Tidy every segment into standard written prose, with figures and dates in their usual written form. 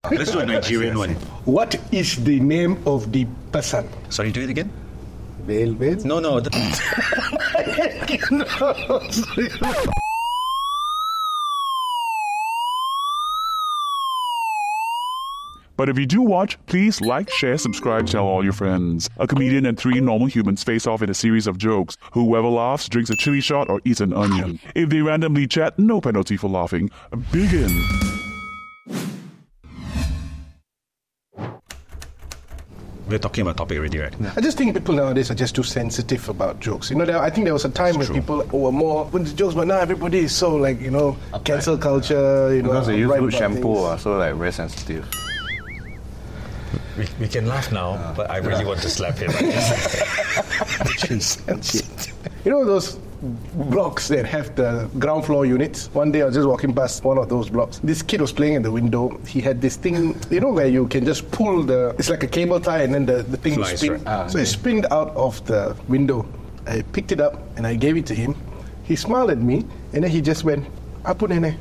Let's do a Nigerian one. What is the name of the person? Sorry, do it again? Bail. No. But if you do watch, please like, share, subscribe, tell all your friends. A comedian and 3 normal humans face off in a series of jokes. Whoever laughs drinks a chili shot or eats an onion. If they randomly chat, no penalty for laughing. Begin. We're talking about topic already, right? I just think people nowadays are just too sensitive about jokes. You know, I think there was a time when people were more with the jokes, but now everybody is so like, you know, cancel culture. You know, because they use good shampoo, so like very sensitive. We can laugh now, but I really want to slap him. You know those blocks that have the ground floor units? One day I was just walking past one of those blocks. This kid was playing in the window. He had this thing, you know, where you can just pull it's like a cable tie and then the thing flies, spins. right? So it spinned out of the window. I picked it up and I gave it to him. He smiled at me and then he just went, "Apu neh-neh."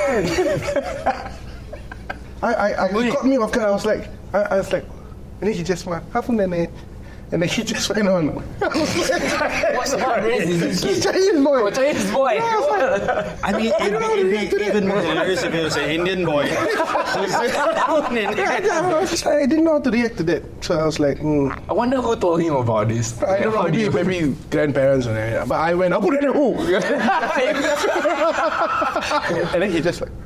I caught me off guard. I was like, and then he just went, "Apu neh-neh." And then he just went on. What's the point? He's Chinese boy. Chinese boy. I mean, it'd be even more hilarious if it was an Indian boy. I didn't know how to react to that. So I was like, I wonder who told him about this. I don't know, maybe grandparents or anything. But I went, "Apu neh-neh who?" And then he just like,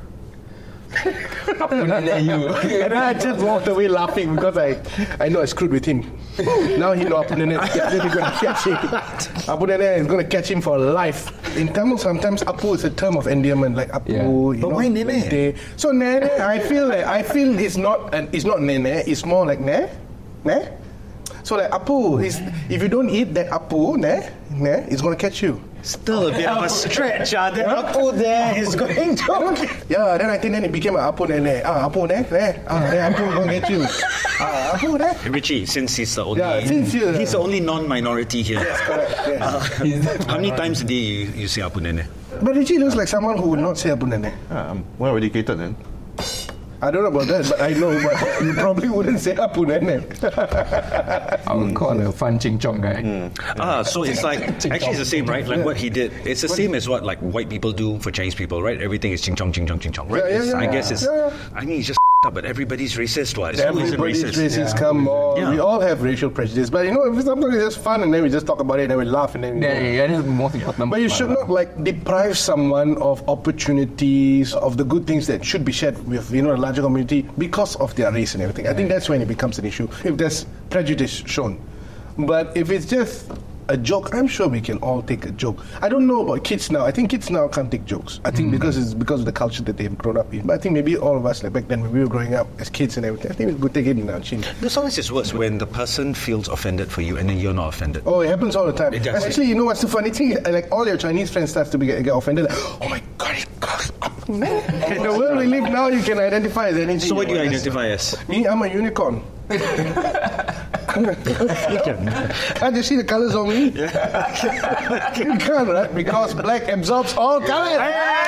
and then I just walked away laughing because I know I screwed with him. Now he know Apu neh-neh is going to catch him. Apu neh-neh is going to catch him for life. In Tamil, sometimes Apu is a term of endearment, like Apu. Yeah. You But know, why neh-neh? So neh-neh, I feel it's not neh-neh. It's more like neh. So like Apu is, if you don't eat that Apu neh, it's going to catch you. Still a bit of a stretch. That Apu there is going to... Yeah, then I think then it became an Apu neh-neh. Apu neh. Then Apu going to get you. Apu neh. Richie, since he's the only... Yeah, since he's the only non-minority here. Yes, correct. Yes. How many times a day you say Apu neh-neh? But Richie looks like someone who would not say Apu neh-neh. I'm well educated then. I don't know about that, but I know. But you probably wouldn't say Apu neh-neh. I would call a fun ching chong guy. So it's like, actually it's the same, right? Like what he did. It's the same as what like white people do for Chinese people, right? Everything is ching chong, right? Yeah. I guess it's, I mean, it's just up, but everybody's racist, what? It's Everybody's racist. Come on. Yeah. We all have racial prejudice. But you know, sometimes it's just fun and then we just talk about it and then we laugh and then That's the most important. But you should not like deprive someone of opportunities, of the good things that should be shared with, you know, a larger community because of their race and everything. I think that's when it becomes an issue, if there's prejudice shown. But if it's just a joke, I'm sure we can all take a joke. I don't know about kids now. I think kids now can't take jokes. I think because it's because of the culture that they've grown up in. But I think maybe all of us, like back then when we were growing up as kids and everything, I think we could take it in our chin. The sometimes it's worse when the person feels offended for you and then you're not offended. Oh, it happens all the time. It does. Actually, you know what's the funny thing? Like all your Chinese friends start to get offended. Like, oh my God, in the world we live now, you can identify as anything. So what do you identify as? Me, I'm a unicorn. Can't you see the colors on me? Yeah. You can't, right? Because black absorbs all colors.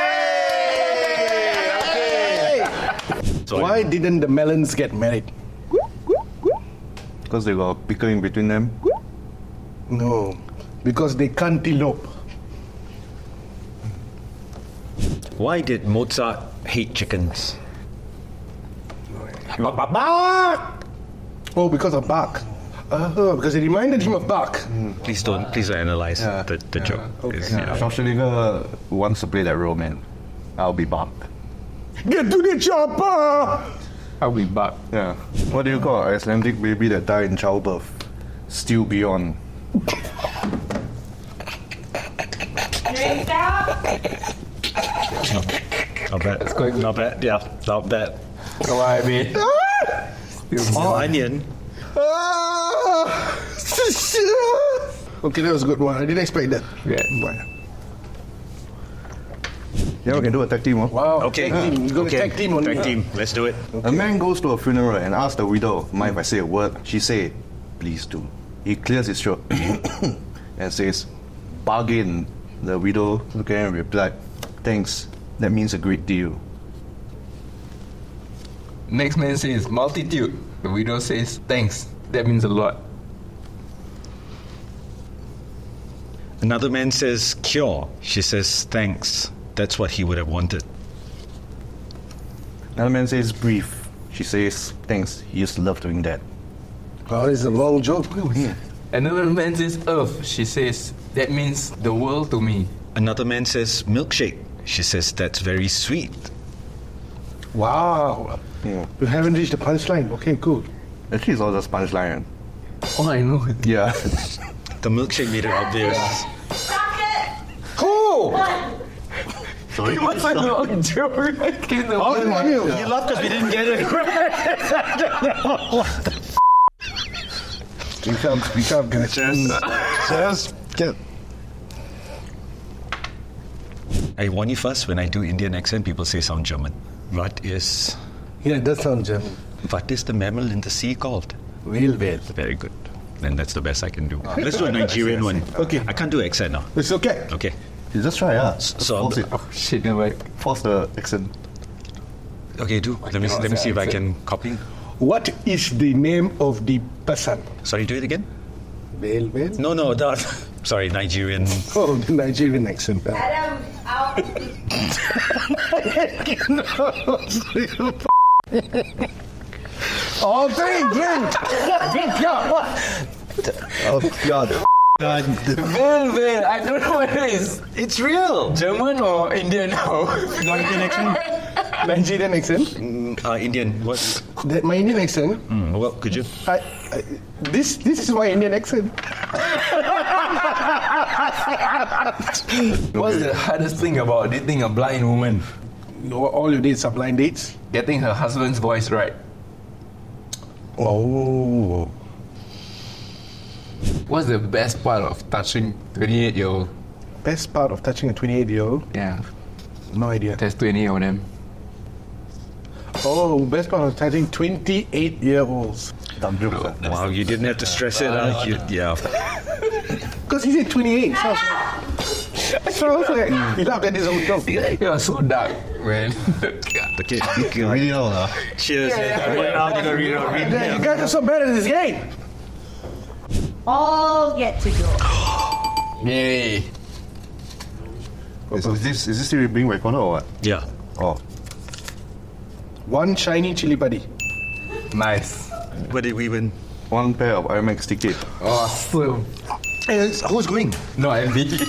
Hey! So why didn't the melons get married? Because they got a pickle in between them. No, because they can't elope. Why did Mozart hate chickens? Oh, because of bark. Because it reminded him of bark. Please don't analyze the joke. Okay. Schwarzenegger wants to play that role, man. I'll be Bach. Get to the chopper! I'll be back. Yeah. What do you call an Icelandic baby that died in childbirth? Still beyond. Not bad. It's going. Not bad. Yeah, not bad. So I mean, Oh, onion. Okay, that was a good one. I didn't expect that. yeah. Yeah, we can do a tag team. Huh? Wow. Okay. Tag team. You're going to tag team on Tag me. team. Let's do it. A man goes to a funeral and asks the widow, "Mind if I say a word?" She say, "Please do." He clears his throat and says, "Bargain." The widow looked at him and replied, "Thanks. That means a great deal." Next man says multitude. The widow says thanks. That means a lot. Another man says cure. She says thanks. That's what he would have wanted. Another man says brief. She says thanks. He used to love doing that. Oh, it's a long joke. Another man says earth. She says that means the world to me. Another man says milkshake. She says that's very sweet. Wow. Yeah. You haven't reached the punchline. Okay, cool. Actually, it's all just punchline. Oh, I know. Yeah. The milkshake made it obvious. Who? Sorry. What's a long joke? You laughed because we didn't get it. Speak up, guys. Just get. I warn you first, when I do Indian accent, people say sound German. What is Yeah, it does sound German. the mammal in the sea called? Whale. Very good. Then that's the best I can do. Let's do a Nigerian one. Okay. I can't do accent now. It's okay. Okay. You just try, So, force it. Oh shit, no way. Force the accent. okay, do. Let me see if I can copy. What is the name of the person? Sorry, do it again. Whale. No, that. Sorry, Nigerian. Oh, the Nigerian accent. Adam, out. Oh, drink. Oh, God. Well, I don't know what it is. It's real. German or Indian now? Indian accent. Nigerian accent? Indian. What? That my Indian accent? Well, could you? This is my Indian accent. What's the hardest thing about dating a blind woman? All your dates are blind dates? Getting her husband's voice right. Oh. What's the best part of touching 28-year-old? Best part of touching a 28-year-old? Yeah, No idea. there's 20 of them. Oh, best part of touching 28-year-olds. Dumb joke. Wow, you didn't have to stress it. Yeah. Because he said 28. So I was like, he laughed at his own joke. You're so dark, man. Okay. You really know, Cheers. You guys are so bad at this game. All get to go. Yay. Is this still being recorded or what? Yeah. Oh. One shiny chili buddy. Nice. What did we win? One pair of IMAX ticket. Awesome. Hey, who's going? No, I'm Vicky.